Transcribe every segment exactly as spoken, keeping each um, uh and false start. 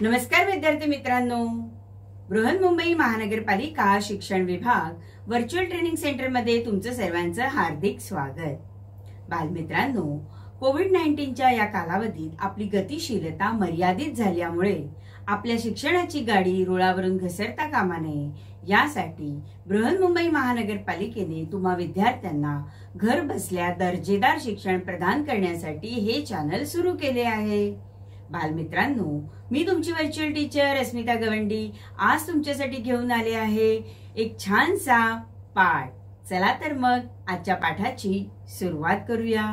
नमस्कार विद्यार्थी मित्रांनो, बृहन्मुंबई महानगरपालिका शिक्षण विभाग व्हर्च्युअल ट्रेनिंग सेंटर मध्ये तुमचं सर्वांचं हार्दिक स्वागत। बालमित्रांनो, कोविड नाईन्टीनच्या या कालावधीत आपली गतिशीलता मर्यादित झाल्यामुळे आपल्या शिक्षणाची गाडी रुळावरून घसरता कामा नये यासाठी बृहन्मुंबई महानगरपालिकेने तुम्हा विद्यार्थ्यांना घर बसल्या दर्जेदार शिक्षण प्रदान करण्यासाठी हे चॅनल सुरू केले आहे। बालमित्रांनो, मी तुमची व्हर्च्युअल टीचर अस्मिता गवंडी आज तुमच्यासाठी घेऊन आले आहे एक छानसा पाठ। चला तर मग आजच्या पाठाची सुरुवात करूया।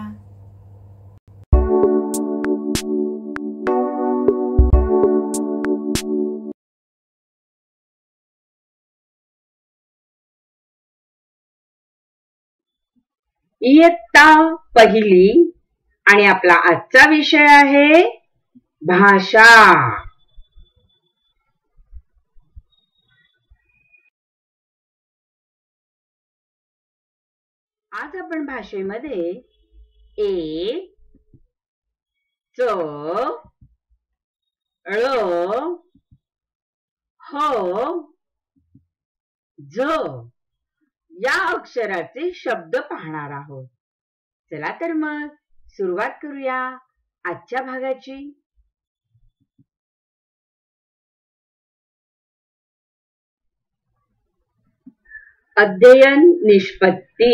इयत्ता पहिली आणि आपला आजचा विषय आहे भाषा। आज आपण भाषेमध्ये ए, च, ळ, ह, झ या अक्षराचे शब्द पाहणार आहोत। चला तर मग सुरुवात करूया आजच्या भागाची। अध्ययन निष्पत्ती।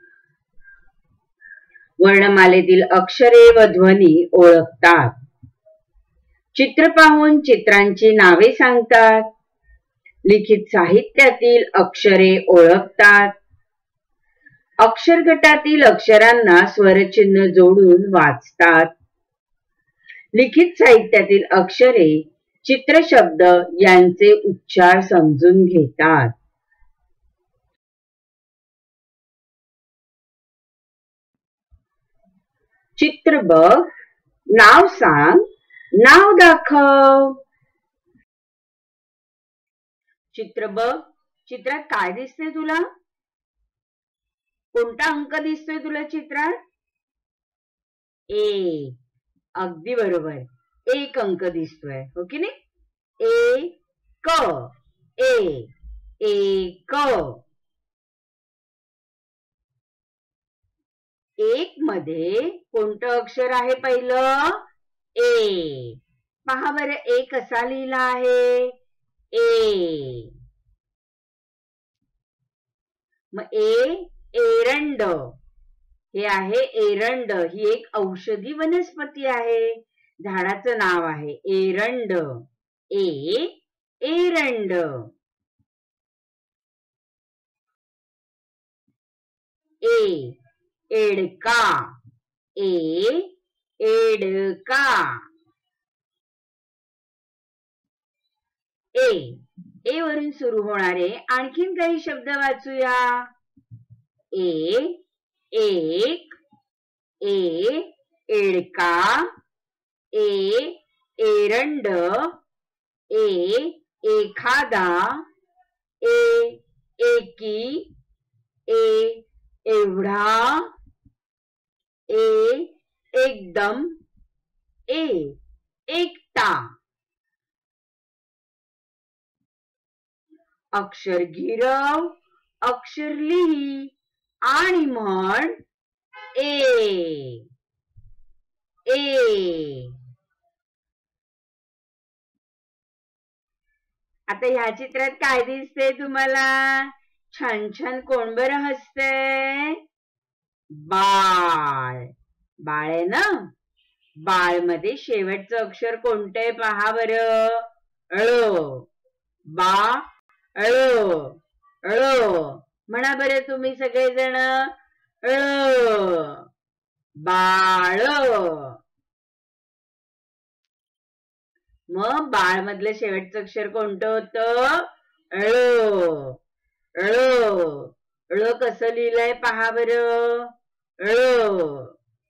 वर्णमालेतील अक्षरे व ध्वनी ओळखतात। चित्र पाहून चित्रांची नावे सांगतात। लिखित साहित्यातील अक्षरे ओळखतात। अक्षर गटातील अक्षरांना स्वरचिन्ह जोडून वाचतात। लिखित साहित्यातील अक्षरे चित्रशब्द यांचे उच्चार समजून घेतात। चित्र बघ, नाव सांग, नाव दाखव। चित्र बघ, चित्रात काय दिसतंय तुला? कोणता अंक दिसतोय तुला चित्रात? एक, अगदी बरोबर, एक अंक दिसतोय, हो की नाही? ए क, ए, एक। एक मध्ये कोणतं अक्षर आहे पहिलं? ए। पहा बरं, ए कसा लिहिला आहे? ए। मग ए, एरंड, हे आहे एरंड। ही एक औषधी वनस्पती आहे, झाडाचं नाव आहे एरंड। ए, एरंड। ए, एडका, ए, एडका। ए, ए वरून सुरू होणारे आणखीन काही शब्द वाचूया। ए, एक, ए, एडका, ए, एरंड, ए, एखादा, ए, एकी, ए, एवढा, ए, एकदम, ए, एकटा। अक्षर गिरव, अक्षर लिही आणि म्हण ए, ए। आता ह्या चित्रात काय दिसते तुम्हाला? छान छान कोण बरं हसतंय? बाळ, बाळ आहे ना? बाळ मध्ये शेवटचं अक्षर कोणतंय पहा बरं? ळ। बा, ळ, ळ म्हणा बरं तुम्ही सगळेजण, ळ, बाळ। मग बाळ मधलं शेवटचं अक्षर कोणतं होतं? ळ, ळ, ळ कसं लिहिलंय पहा बरं? ळ।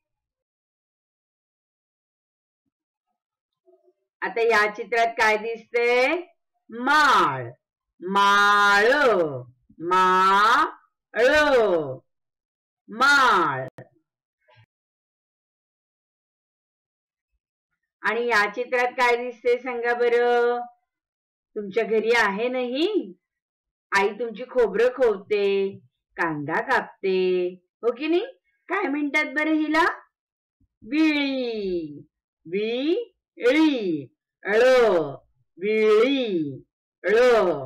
आता या चित्रात काय दिसतंय? माळ, माळ, माळ, माळ। आणि या चित्रात काय दिसते सांगा बरं? तुमच्या घरी आहे नाही? आई तुमची खोबरं खोवते, कांदा कापते, हो की नाही? काय म्हणतात बरं हिला? विळी. विळी. ळ. विळी. ळ.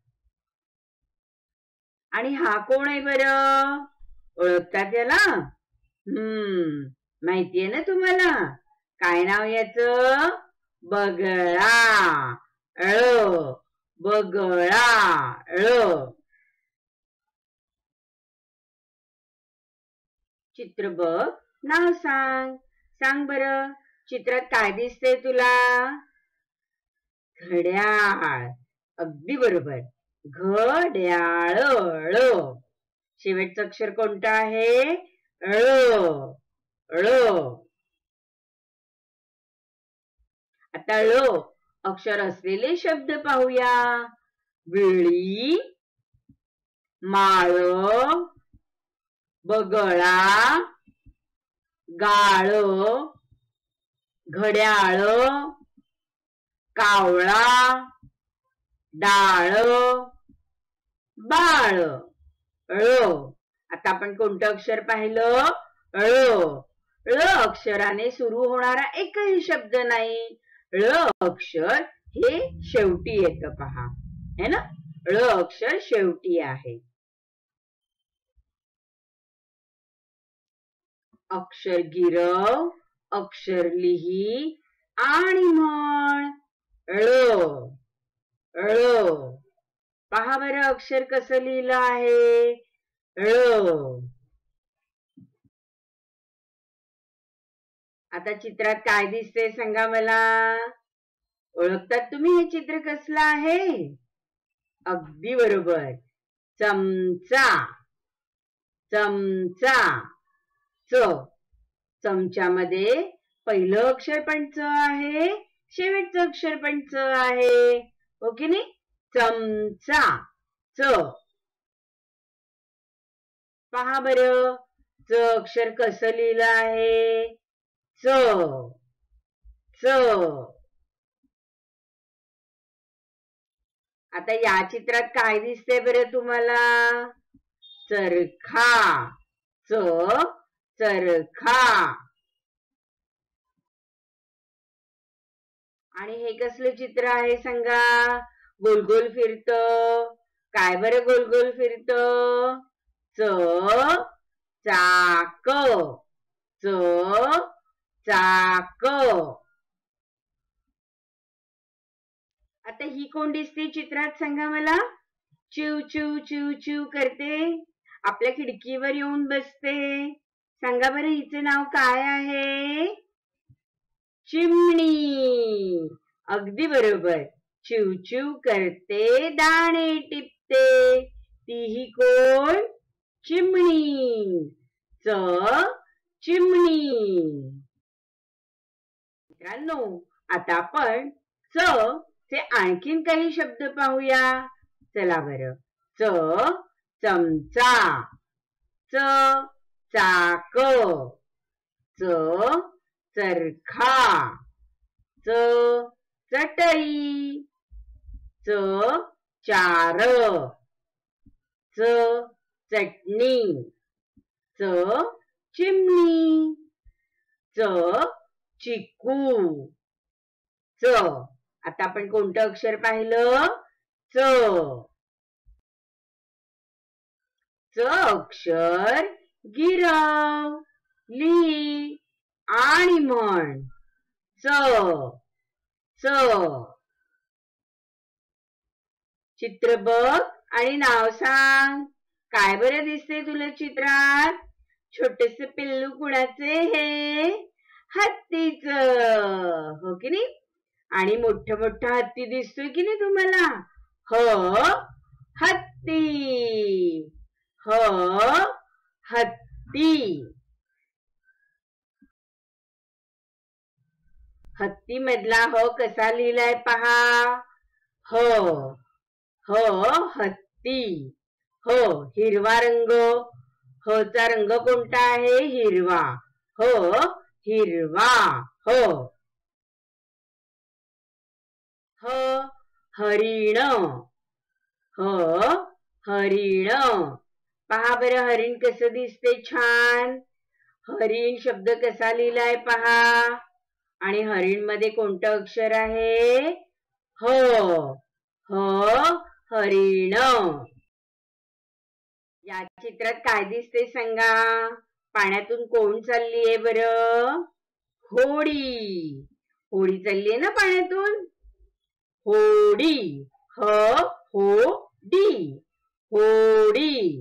आणि हा कोण आहे बरं? ओळखतात याला? हम्म माहितीये ना तुम्हाला? काय नाव याचं? बगळा. ळ. बगळा. ळ. चित्र बघ, नाव सांग. सांग बरं, चित्रात काय दिसतंय तुला? घड्याळ. अगदी बरोबर. घड्याळ. ळ. शेवटचं अक्षर कोणतं आहे? ळ. ळ. आता ळ अक्षर असलेले शब्द पाहूया. विळी, माळ, बगळा, गाळ, घड्याळ, कावळा, डाळ, बाळ. ळ. आता आपण कोणतं अक्षर पाहिलं? ळ. ळ अक्षराने सुरू होणारा एकही शब्द नाही. ळ अक्षर हे शेवटी येतं पहा, है ना? ळ अक्षर शेवटी आहे. अक्षर गिरव, अक्षर लिही आणि म्हण. ळ. ळ. पहा बरं अक्षर कसं लिहिलं आहे? ळ. आता चित्रात काय दिसते सांगा मला? ओळखतात तुम्ही हे चित्र कसलं आहे? अगदी बरोबर. चमचा. चमचा. च. चमच्यामध्ये पहिलं अक्षर पण च आहे, शेवटचं अक्षर पण च आहे, हो की नाही? चमचा. च. पहा बरं च अक्षर कसं लिहिलं आहे? च. च. आता या चित्रात काय दिसतंय बरं तुम्हाला? चरखा. च. चरखा. आणि हे कसलं चित्र आहे सांगा? गोल गोल फिरत. काय बरं गोल गोल फिरत? च. चाक. च. चाक. आता ही कोण दिसते चित्रात सांगा मला? चिव चिव चिव चिव करते, आपल्या खिडकीवर येऊन बसते. सांगा बरं हिचं नाव काय आहे? चिमणी. अगदी बरोबर. चिव चिव करते, दाणे टिपते, तीही कोण? चिमणी. च. चिमणी. मित्रांनो, आता आपण च चे आणखीन काही शब्द पाहूया. चला बरं. च. चमचा. च. चाक. च. चरखा. च. चटई. च. चार. च. चटणी. च. चिमणी. च. चिकू. च. आता आपण कोणतं अक्षर पाहिलं? च. च अक्षर गिरव, लिही आणि म्हण. च. च. चित्र बघ आणि नाव सांग. काय बरं दिसते तुला चित्रात? छोटेसे पिल्लू कुणाचे हे? हत्तीच, हो की नाही? आणि मोठा मोठा हत्ती दिसतोय की नाही तुम्हाला? ह. हत्ती. ह. हत्ती. हत्ती मधला ह कसा लिहिलाय पहा? ह. ह. हत्ती. ह. हिरवा रंग. ह चा रंग कोणता आहे? हिरवा. ह. हिरवा. ह. ह हरिण, ह हरिण. पहा बरं हरिण कसं दिसते छान. हरिण शब्द कसा लिहिलाय पहा. आणि हरिण मध्ये कोणतं अक्षर आहे? ह. ह हरिण. या चित्रात काय दिसते सांगा. पाण्यातून कोण चाललीये बरं? होडी. होडी चाललीये ना पाण्यातून. होडी. ह हो डी. होडी.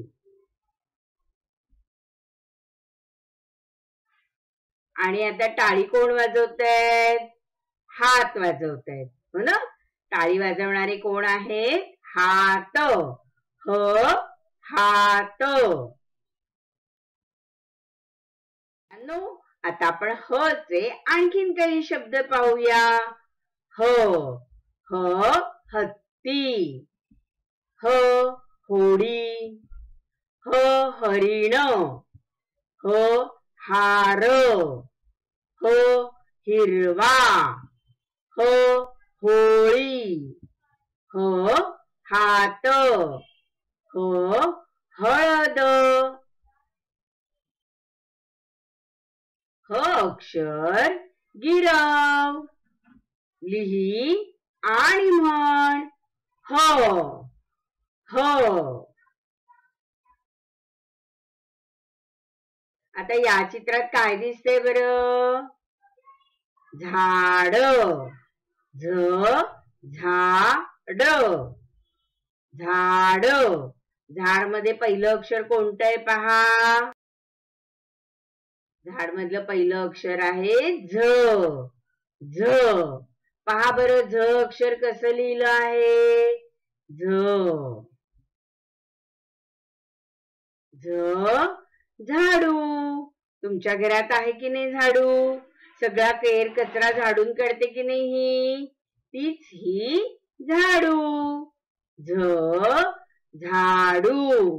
आणि आता टाळी कोण वाजवतायत? हात वाजवतायत, हो ना. टाळी वाजवणारे कोण आहेत? हात. ह हात. आता आपण ह चे आणखीन काही शब्द पाहूया. ह ह हत्ती, ह होडी, ह हरिण, ह हार, ह हिरवा, ह होळी, ह हात, ह हळद. ह अक्षर गिरव. लिही आणि म्हण. ह ह. आता या चित्रात काय दिसतंय बरं? झाड. झ झाड. झाड. झाड मध्ये पहिलं अक्षर कोणतं आहे पहा. झाड मधलं पहिलं अक्षर आहे झ. झ. पहा बरं झ अक्षर कसं लिहिलं आहे. झ. झ झाडू. तुमच्या घरात आहे की नाही झाडू? सगळा केर कचरा झाडून काढते की नाही ही? तीच ही झाडू. झ झाडू.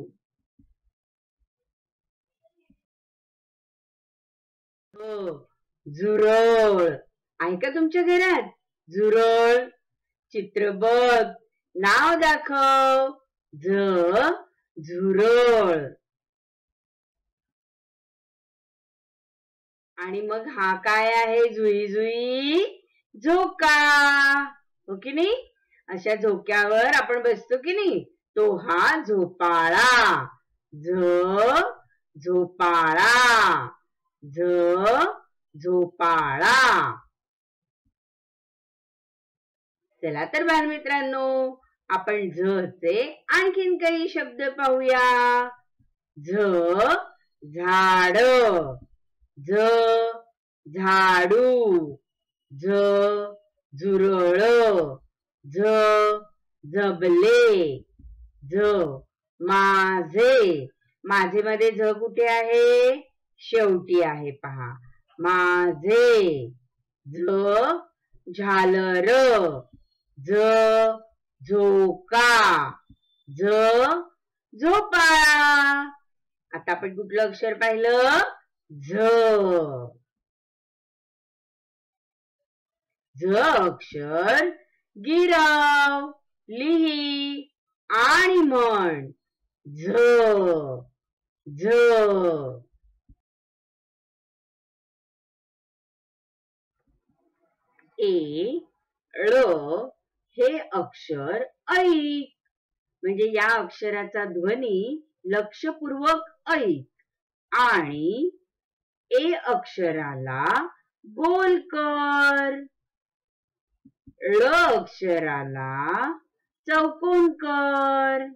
झुरळ. आहे का तुमच्या घरात झुरळ? चित्र बघ. नाव दाखव. झ झुरळ. आणि मग हा काय आहे? जुई जुई झोका. हो की नाही? अशा झोक्यावर आपण बसतो की नाही, तो हा झोपाळा. झ झोपाळा. झ झोपाळा. चला तर बालमित्रांनो, आपण झ चे आणखीन काही शब्द पाहूया. झ झाड, झ झाडू, झ झुरळ, झ झबले, झ माझे. माझे मध्ये झ कुठे आहे? शेवटी आहे पहा. माझे. झ झालर, झ झोका, झ झोपाळा. आता आपण कुठलं अक्षर पाहिलं? झ. झ अक्षर गिरव. लिही आणि म्हण. झ झ. ए ळ हे अक्षर ऐक. म्हणजे या अक्षराचा ध्वनी लक्षपूर्वक ऐक आणि ए अक्षराला गोल कर. ळ अक्षराला चौकोन कर.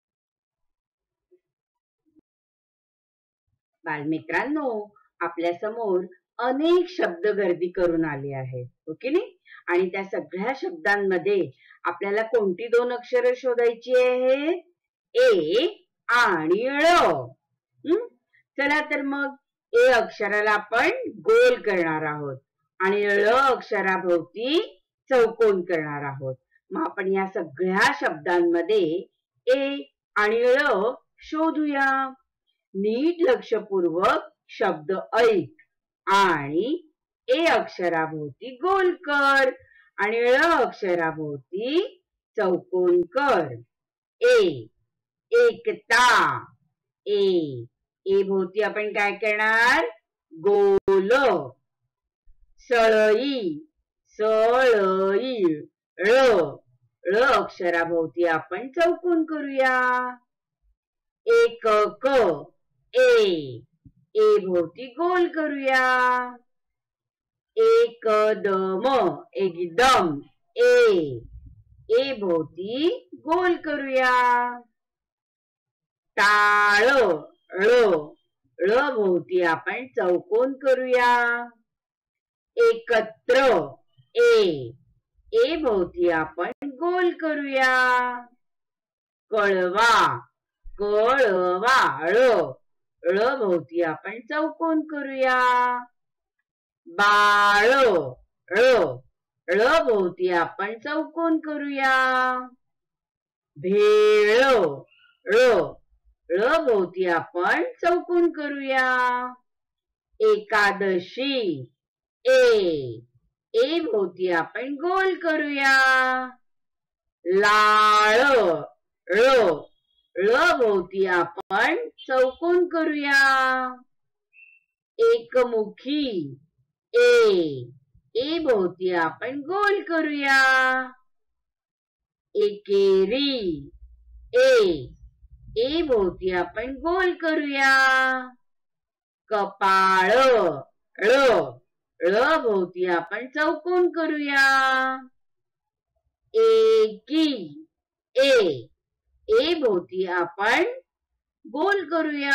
बालमित्रांनो, आपल्या समोर अनेक शब्द गर्दी करून आले आहेत, हो की नाही? आणि त्या सगळ्या शब्दांमध्ये आपल्याला कोणती दोन अक्षर शोधायची आहेत? ए आणि ळ. चला तर मग ए अक्षराला आपण गोल करणार आहोत आणि ळ अक्षराभोवती चौकोन करणार आहोत. मग आपण या सगळ्या शब्दांमध्ये ए आणि ळ शोधूया. नीट लक्षपूर्वक शब्द ऐक आणि ए अक्षराभोवती गोल कर आणि ळ अक्षराभोवती चौकोन कर. ए एकता. ए ए भोवती आपण काय करणार? गोल. सळई सळई. ळ ळ अक्षराभोवती आपण चौकोन करूया. एकक. ए ए भोवती गोल करूया. एकदम एकदम. ए ए भोवती गोल करूया. टाळ ळ ळ भोवती आपण चौकोन करूया. एकत्र. ए ए भोवती आपण गोल करूया. कळवा कळवा. ळ ळ भोवती आपण चौकोन करूया. बाळ ळ ळ भोवती आपण चौकोन करूया. भेळ ळ ळ भोवती आपण चौकोन करूया. एकादशी. ए ए भोवती आपण गोल करूया. लाळ ळ ळ भोवती आपण चौकोन करूया. एकमुखी. ए ए भोवती आपण गोल करूया. एकेरी. ए ए भोवती आपण गोल करूया. कपाळ ळ ळ भोवती आपण चौकोन करूया. एकी. ए ए भोवती आपण गोल करूया.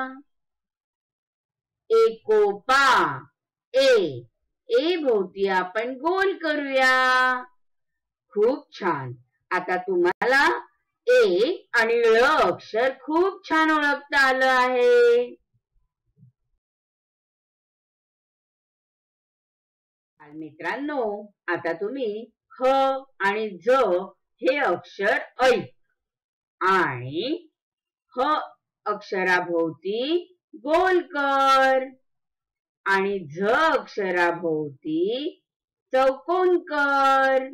एकोपा. ए ए भोवती आपण गोल करूया. खूप छान. आता तुम्हाला ए आणि ळ अक्षर खूप छान ओळखता आलं आहे. मित्रांनो, आता तुम्ही ह आणि झ हे अक्षर ऐक आणि ह अक्षराभोवती गोल कर आणि झ अक्षराभोवती चौकोन कर.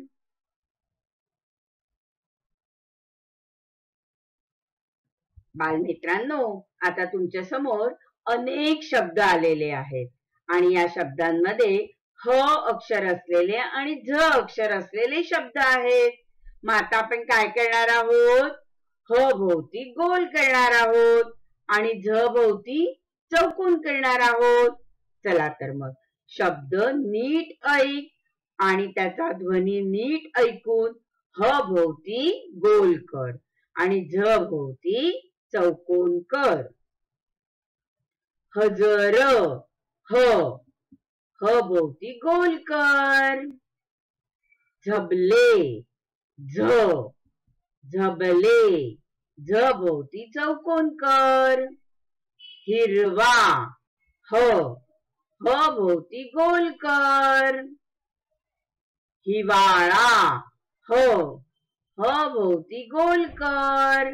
बालमित्रांनो, आता तुमच्या समोर अनेक शब्द आलेले आहेत आणि या शब्दांमध्ये ह अक्षर असलेले आणि झ अक्षर असलेले शब्द आहेत. मग आता आपण काय करणार आहोत? ह भोवती गोल करणार आहोत आणि झ भोवती चौकोन करणार आहोत. चला तर मग शब्द नीट ऐक आणि त्याचा ध्वनी नीट ऐकून ह भोवती गोल कर आणि झ भोवती चौकोन कर. हजर. ह ह भोवती गोल कर. झबले. झ झबले झ भोवती चौकोन कर. हिरवा. ह ह भोवती गोल कर. हिवाळा. ह ह भोवती गोल कर.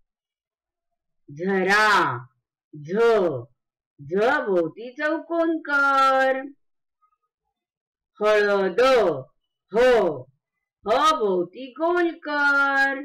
झरा. झ झ भोवती चौकोन कर. हळद. ह ह भोवती गोल कर.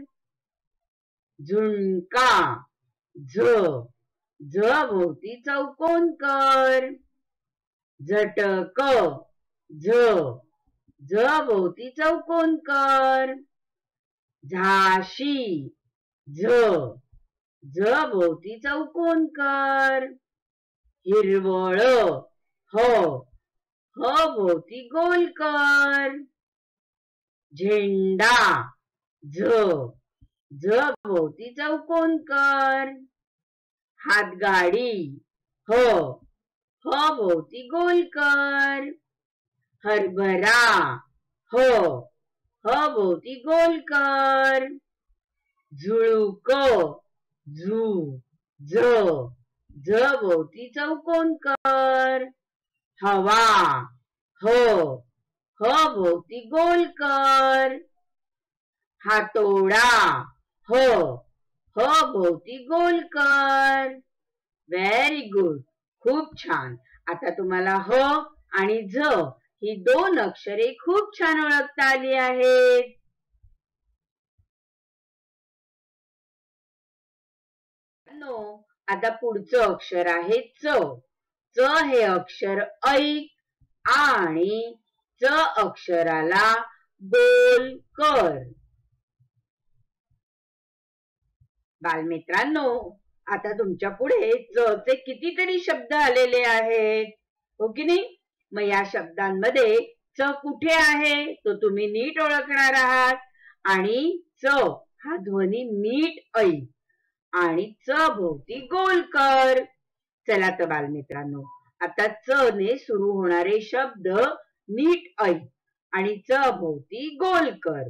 झुणका. झ झ भोवती चौकोन कर. झटक. झ झ भोवती चौकोन कर. झाशी. झ झ भोवती चौकोन कर. हिरवळ. ह ह भोवती गोल कर. झेंडा. झ झ भोवती चौकोन कर. हातगाडी. ह ह भोवती गोल कर. हरभरा. ह ह भोवती गोल कर. झुळूक. झू झ झ भोवती चौकोन कर. हवा. ह ह भोवती गोल कर. हातोडा. ह ह भोवती गोल कर. Very good. खूप छान. आता तुम्हाला ह आणि झ ही दोन अक्षरे खूप छान ओळखता आली आहेत. आता पुढचं अक्षर आहे च. च हे अक्षर ऐक आणि च अक्षराला गोल कर. बालमित्रांनो, आता तुमच्या पुढे च चे कितीतरी शब्द आलेले आहेत, हो की नाही? मग या शब्दांमध्ये च कुठे आहे तो तुम्ही नीट ओळखणार आहात आणि च हा ध्वनी नीट ऐक आणि च भोवती गोल कर. चला तर बालमित्रांनो, आता च ने सुरू होणारे शब्द नीट ऐक आणि च भोवती गोल कर.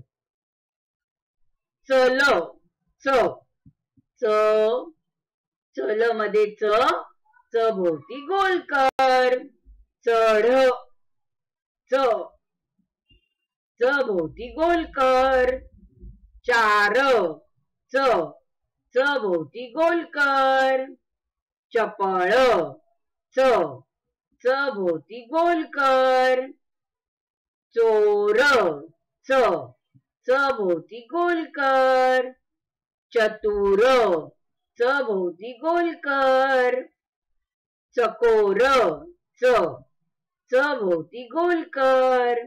चल, च च चल मध्ये च, च भोवती गोल कर. चढ, च च भोवती गोल कर. चार, च च भोवती गोल कर. चपळ, च च भोवती गोल कर. चोर, च च भोवती गोल कर. चतुर, च भोवती गोल कर. चकोर, च च भोवती गोल कर.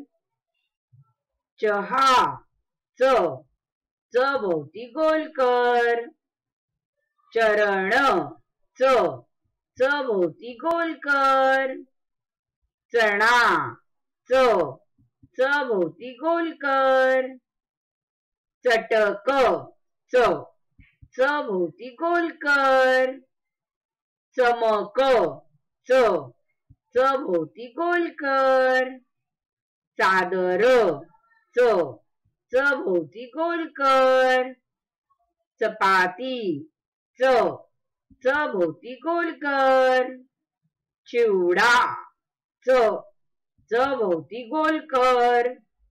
चहा, च च भोवती गोल कर. चरण, च च भोवती गोल कर. चणा, च च भोवती गोल कर. चटक, च च भोवती गोल कर. चमक, च च भोवती गोल कर. चादर, च च भोवती गोल कर. चपाती, च च भोवती गोल कर. चिवडा, च च भोवती गोल कर.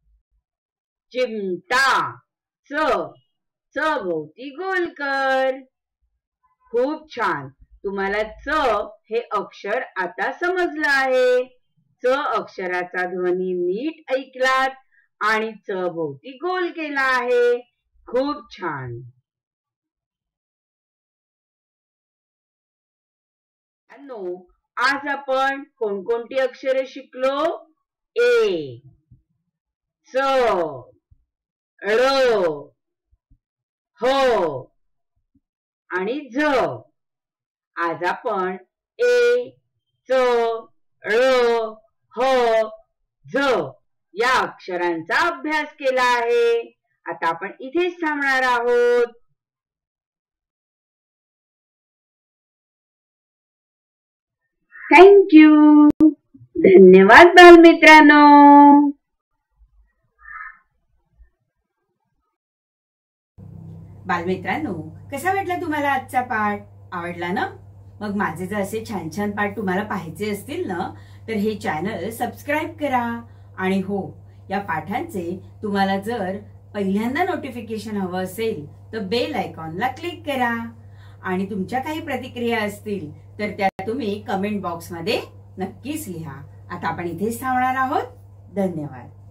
चिमटा, च च भोवती गोल कर. खूप छान. तुम्हाला च हे अक्षर आता समजलं आहे. च अक्षराचा ध्वनी नीट ऐकलात आणि च भोवती गोल केला आहे. खूप छान. आज आपण कोणकोणती अक्षरे शिकलो? ए, च, ळ, ह आणि झ. आज आपण ए, च, ळ, ह, झ या अक्षरांचा अभ्यास केला आहे. आता आपण इथेच थांबणार आहोत. Thank you. धन्यवाद बालमित्रांनो. बालमित्रांनो, कसा वाटला तुम्हाला आजचा पाठ? आवडला ना? मग माझे जर असे छान छान पाठ तुम्हाला पाहायचे असतील ना, तर हे चॅनल सबस्क्राईब करा. आणि हो, या पाठांचे तुम्हाला जर पहिल्यांदा नोटिफिकेशन हवं असेल तर बेल आयकॉनला क्लिक करा. आणि तुमच्या काही प्रतिक्रिया असतील तर त्या तुम्ही कमेंट बॉक्समध्ये नक्कीच लिहा. आता आपण इथेच थांबणार आहोत. धन्यवाद.